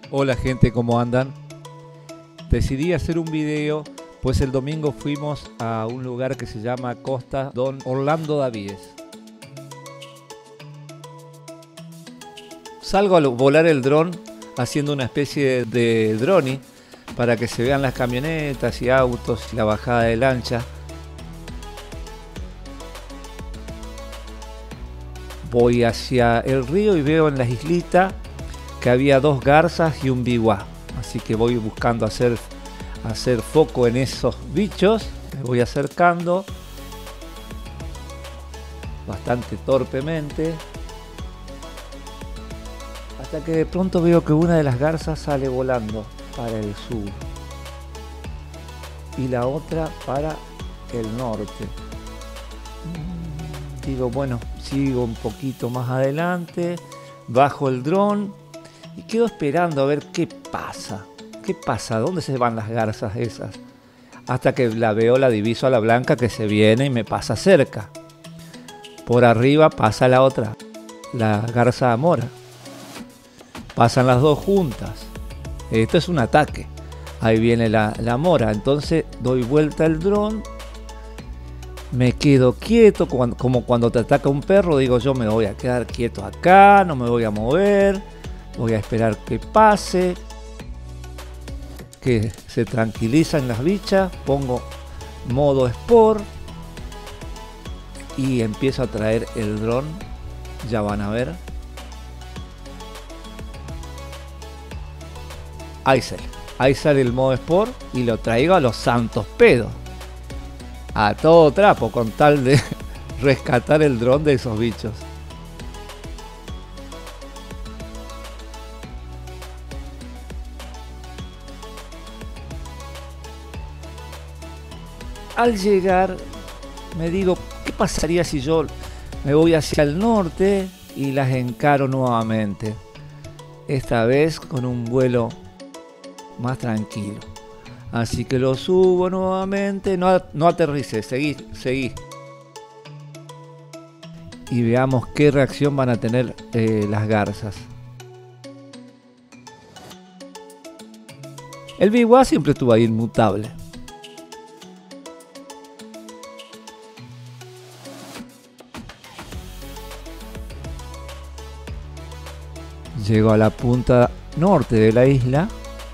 Hola gente, ¿cómo andan? Decidí hacer un video, pues el domingo fuimos a un lugar que se llama Costa Don Orlando Davíes. Salgo a volar el dron haciendo una especie de drone para que se vean las camionetas y autos y la bajada de lancha. Voy hacia el río y veo en la islita que había dos garzas y un biwa, así que voy buscando hacer foco en esos bichos. Me voy acercando bastante torpemente hasta que de pronto veo que una de las garzas sale volando para el sur y la otra para el norte. Digo, bueno, sigo un poquito más adelante, bajo el dron y quedo esperando a ver qué pasa. ¿Qué pasa? ¿Dónde se van las garzas esas? Hasta que la veo, la diviso a la blanca que se viene y me pasa cerca. Por arriba pasa la otra, la garza mora. Pasan las dos juntas. Esto es un ataque. Ahí viene la mora. Entonces doy vuelta el dron. Me quedo quieto, como cuando te ataca un perro. Digo, yo me voy a quedar quieto acá, no me voy a mover. Voy a esperar que pase, que se tranquilizan las bichas. Pongo modo Sport y empiezo a traer el dron. Ya van a ver. Ahí sale el modo Sport y lo traigo a los santos pedos. A todo trapo con tal de rescatar el dron de esos bichos. Al llegar me digo, ¿qué pasaría si yo me voy hacia el norte y las encaro nuevamente? Esta vez con un vuelo más tranquilo. Así que lo subo nuevamente, no aterrice, seguí. Y veamos qué reacción van a tener las garzas. El biwa siempre estuvo ahí inmutable. Llego a la punta norte de la isla.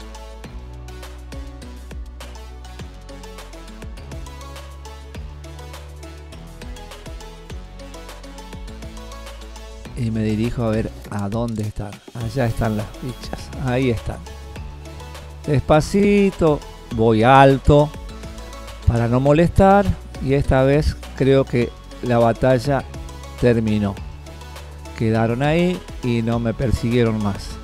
Y me dirijo a ver a dónde están. Allá están las bichas. Ahí están. Despacito, voy alto para no molestar. Y esta vez creo que la batalla terminó. Quedaron ahí y no me persiguieron más.